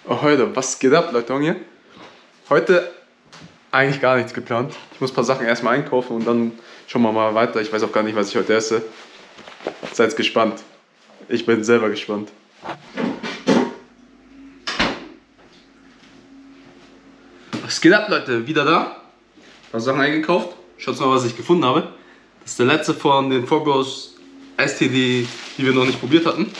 Oh, heute, was geht ab, Leute? Hier? Heute eigentlich gar nichts geplant. Ich muss ein paar Sachen erstmal einkaufen und dann schauen wir mal weiter. Ich weiß auch gar nicht, was ich heute esse. Seid gespannt. Ich bin selber gespannt. Was geht ab, Leute? Wieder da. Ein paar Sachen eingekauft. Schaut mal, was ich gefunden habe. Das ist der letzte von den 4Bros Eistee, die wir noch nicht probiert hatten.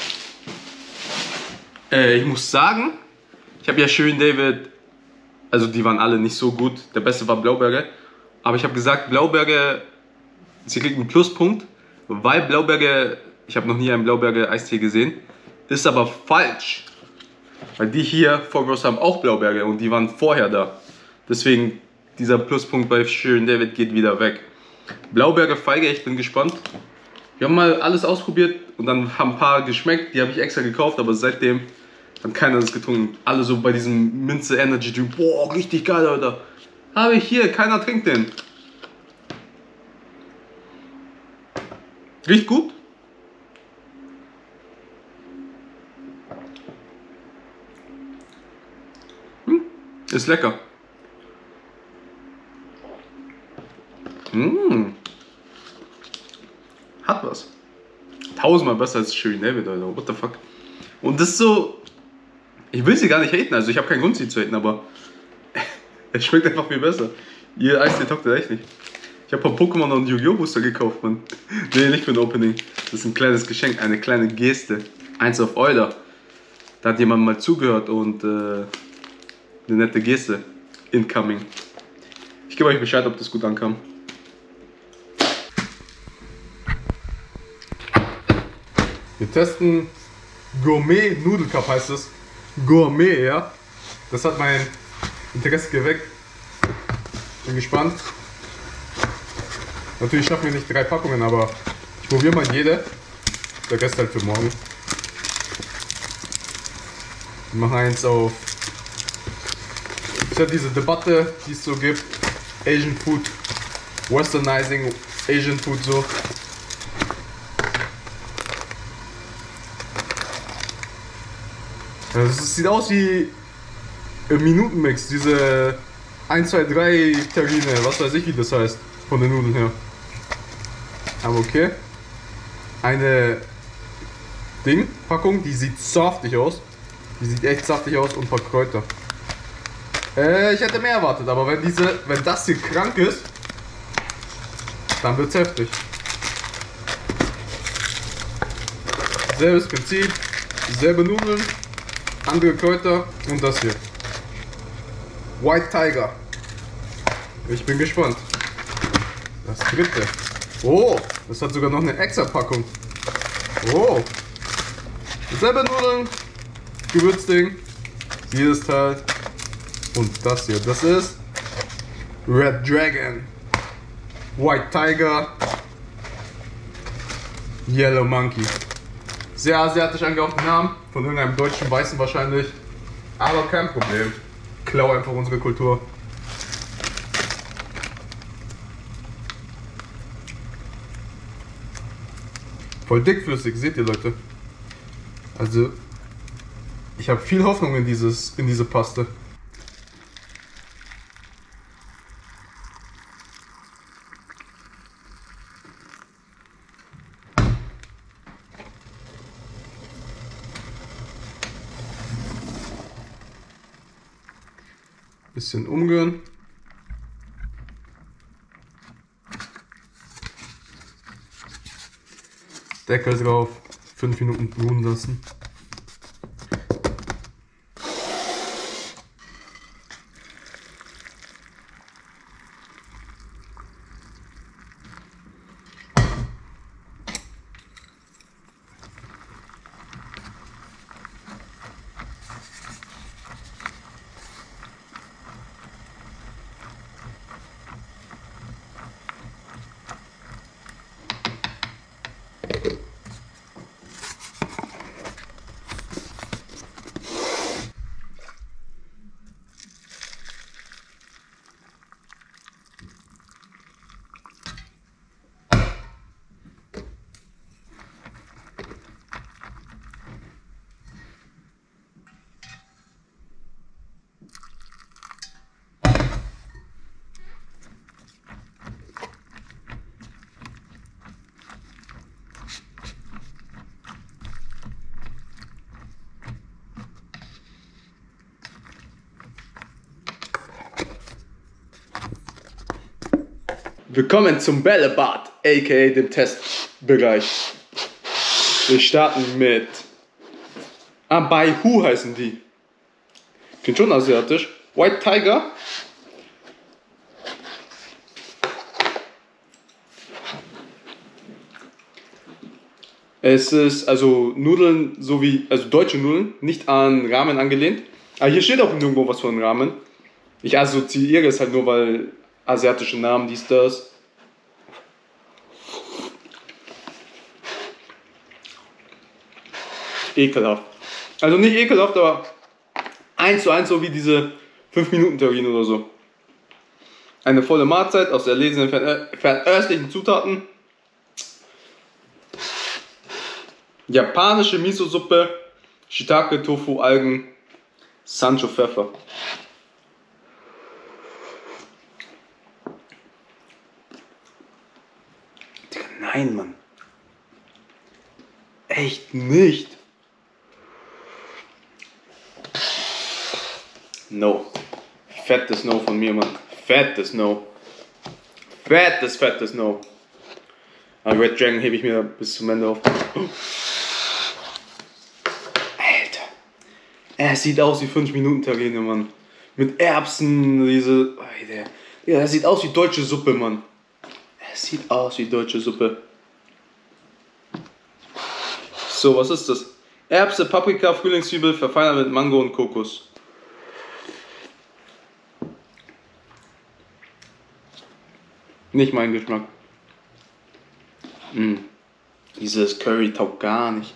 Ich muss sagen, ich habe ja Shirin David, also die waren alle nicht so gut. Der beste war Blauberger. Aber ich habe gesagt, Blauberger, sie kriegt einen Pluspunkt, weil Blauberger, ich habe noch nie einen Blauberger Eistee gesehen, ist aber falsch. Weil die hier, 4Bros, haben auch Blauberger und die waren vorher da. Deswegen, dieser Pluspunkt bei Shirin David geht wieder weg. Blauberger Feige, ich bin gespannt. Wir haben mal alles ausprobiert und dann haben ein paar geschmeckt, die habe ich extra gekauft, aber seitdem hat keiner das getrunken. Alle so bei diesem Minze Energy Drink, boah, richtig geil, Alter. Habe ich hier, keiner trinkt den. Riecht gut. Ist lecker. Hat was. Tausendmal besser als Shirin David, Alter. What the fuck. Und das ist so, ich will sie gar nicht haten, also ich habe keinen Grund, sie zu haten, aber es schmeckt einfach viel besser. Ihr Eistee taugt das echt nicht. Ich habe ein paar Pokémon und Yu-Gi-Oh! Booster gekauft, Mann. Nee, nicht für ein Opening. Das ist ein kleines Geschenk, eine kleine Geste. Eins auf Euler. Da hat jemand mal zugehört und eine nette Geste. Incoming. Ich gebe euch Bescheid, ob das gut ankam. Wir testen Gourmet Nudelcup, heißt es. Gourmet, ja. Das hat mein Interesse geweckt. Bin gespannt. Natürlich schaffen wir nicht 3 Packungen, aber ich probiere mal jede. Der Rest halt für morgen. Wir machen eins auf. Es hat diese Debatte, die es so gibt. Asian Food, Westernizing Asian Food so. Es sieht aus wie ein Minutenmix, diese 1, 2, 3 Terrine, was weiß ich wie das heißt, von den Nudeln her. Aber okay. Eine Packung, die sieht saftig aus. Die sieht echt saftig aus und ein paar Kräuter. Ich hätte mehr erwartet, aber wenn das hier krank ist, dann wird's heftig. Selbes Prinzip, selbe Nudeln. Andere Kräuter und das hier. White Tiger. Ich bin gespannt. Das dritte. Oh, das hat sogar noch eine extra Packung. Oh. Selbe Nudeln. Gewürzding. Dieses Teil. Und das hier. Das ist Red Dragon. White Tiger. Yellow Monkey. Sehr asiatisch angehauchten Namen, von irgendeinem deutschen Weißen wahrscheinlich. Aber kein Problem. Klau einfach unsere Kultur. Voll dickflüssig, seht ihr, Leute. Also, ich habe viel Hoffnung in diese Paste. Bisschen umrühren. Deckel drauf, 5 Minuten ruhen lassen. Willkommen zum Bällebad, aka dem Testbereich. Wir starten mit Baihu heißen die. Klingt schon asiatisch. White Tiger. Es ist also Nudeln, also deutsche Nudeln, nicht an Ramen angelehnt. Aber hier steht auch nirgendwo was von Ramen. Ich assoziiere es halt nur, weil asiatische Namen, dies, das. Ekelhaft. Also nicht ekelhaft, aber 1:1 so wie diese 5-Minuten-Terrine oder so. Eine volle Mahlzeit aus erlesenen fernöstlichen Zutaten. Japanische Miso-Suppe, Shiitake, Tofu, Algen, Sancho, Pfeffer. Digga, nein, Mann. Echt nicht. No. Fettes No von mir, Mann. Fettes No. Fettes No. Aber Red Dragon hebe ich mir bis zum Ende auf. Alter. Er sieht aus wie 5-Minuten-Terrine, Mann. Mit Erbsen, diese... Alter. Ja, das sieht aus wie deutsche Suppe, Mann. Es sieht aus wie deutsche Suppe. So, was ist das? Erbse, Paprika, Frühlingszwiebel, verfeinert mit Mango und Kokos. Nicht mein Geschmack. Dieses Curry taugt gar nicht.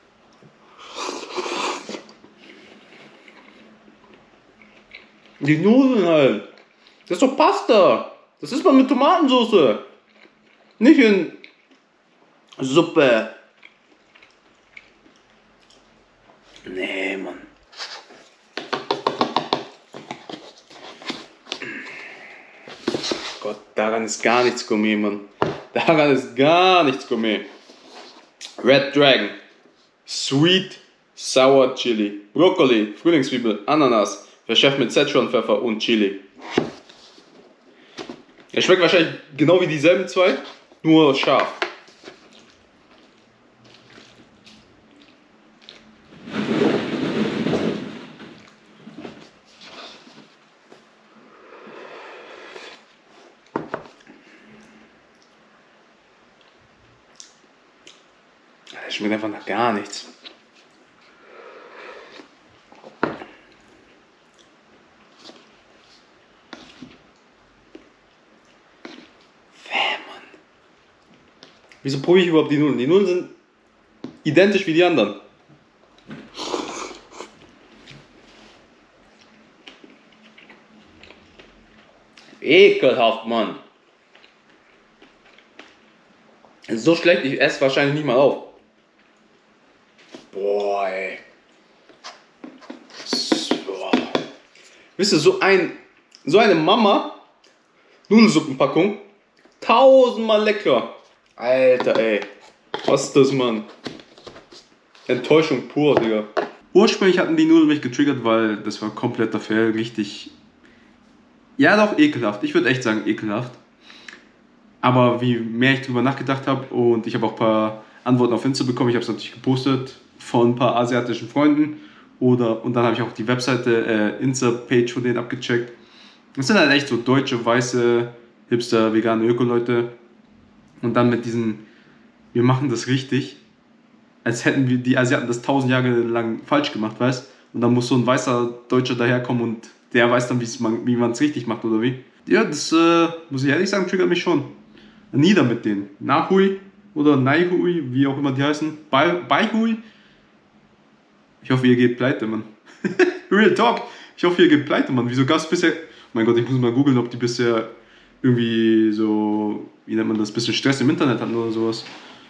Die Nudeln halt. Das ist doch Pasta. Das ist mal mit Tomatensauce. Nicht in Suppe. Nee, Mann. Gott, daran ist gar nichts Gourmet, Mann. Daran ist gar nichts Gourmet. Red Dragon. Sweet Sour Chili. Brokkoli, Frühlingszwiebel, Ananas. Verschärft mit Szechuan-Pfeffer und Chili. Er schmeckt wahrscheinlich genau wie dieselben zwei, nur scharf. Das schmeckt einfach nach gar nichts. Wieso probiere ich überhaupt die Nudeln? Die Nudeln sind identisch wie die anderen. Ekelhaft, Mann. So schlecht, ich esse wahrscheinlich nicht mal auf. Boah, ey. Boah. Wisst ihr, so eine Mama Nudelsuppenpackung 1000-mal lecker. Alter, ey. Was ist das, Mann? Enttäuschung pur, Digga. Ursprünglich hatten die Nudeln mich getriggert, weil das war kompletter Fail, richtig... Ja, doch, ekelhaft. Ich würde echt sagen, ekelhaft. Aber wie mehr ich drüber nachgedacht habe und ich habe auch ein paar Antworten auf Insta bekommen, ich habe es natürlich gepostet von ein paar asiatischen Freunden und dann habe ich auch die Webseite, Insta-Page von denen abgecheckt. Das sind halt echt so deutsche, weiße, hipster, vegane Öko-Leute. Und dann mit diesen, wir machen das richtig, als hätten wir die Asiaten das 1000 Jahre lang falsch gemacht, weißt? Und dann muss so ein weißer Deutscher daherkommen und der weiß dann, wie man es richtig macht, oder wie? Ja, das muss ich ehrlich sagen, triggert mich schon. Nieder mit denen. Nahui oder Naihui, wie auch immer die heißen. Baihui. Ich hoffe, ihr geht pleite, Mann. Real Talk. Ich hoffe, ihr geht pleite, Mann. Wieso gab es bisher... Mein Gott, ich muss mal googeln, ob die bisher irgendwie so... Wie nennt man das? Bisschen Stress im Internet hatten oder sowas.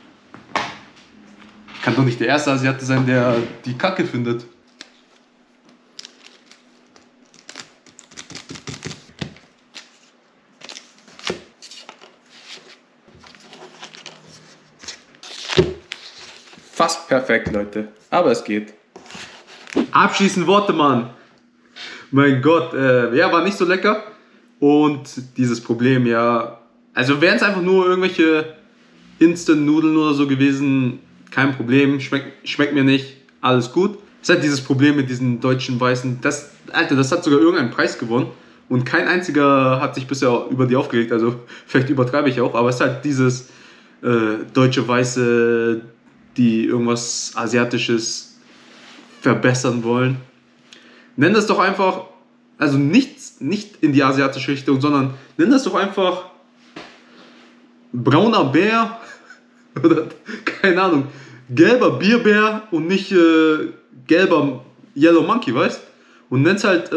Ich kann doch nicht der erste Asiate sein, der die Kacke findet. Fast perfekt, Leute. Aber es geht. Abschließend Worte, Mann. Mein Gott, ja, war nicht so lecker. Und dieses Problem, ja, Also wären es einfach nur irgendwelche Instant-Nudeln oder so gewesen, kein Problem, schmeckt mir nicht, alles gut. Es ist halt dieses Problem mit diesen deutschen Weißen, das hat sogar irgendeinen Preis gewonnen und kein einziger hat sich bisher über die aufgeregt, also vielleicht übertreibe ich auch, aber es ist halt dieses deutsche Weiße, die irgendwas Asiatisches verbessern wollen. Nenn das doch einfach, also nicht in die asiatische Richtung, sondern nenn das doch einfach brauner Bär oder keine Ahnung, gelber Bierbär und nicht gelber Yellow Monkey, weißt? Und nenn's halt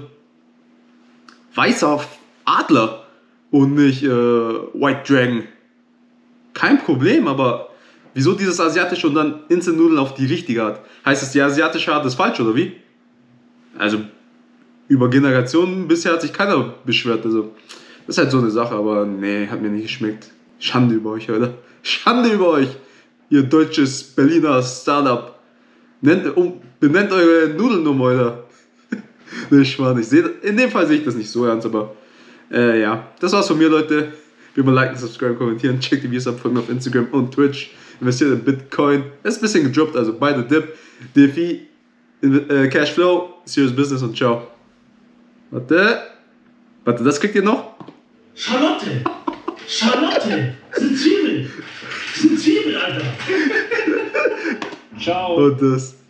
weißer Adler und nicht White Dragon. Kein Problem, aber wieso dieses asiatische und dann Instant Nudeln auf die richtige Art? Heißt es, die asiatische Art ist falsch oder wie? Also über Generationen bisher hat sich keiner beschwert, also das ist halt so eine Sache, aber nee, hat mir nicht geschmeckt. Schande über euch, Alter. Schande über euch, ihr deutsches Berliner Startup. Benennt eure Nudeln um, Alter. Ne, Schmarrn, in dem Fall sehe ich das nicht so ernst, aber ja, das war's von mir, Leute. Wie immer liken, subscriben, kommentieren, checkt die Videos ab, folgt mir auf Instagram und Twitch. Investiert in Bitcoin. Es ist ein bisschen gedroppt, also beide Dip, DeFi, Cashflow, Serious Business und ciao. Warte, das kriegt ihr noch? Charlotte! Charlotte! Sind Zwiebeln, Alter! Ciao! Und das.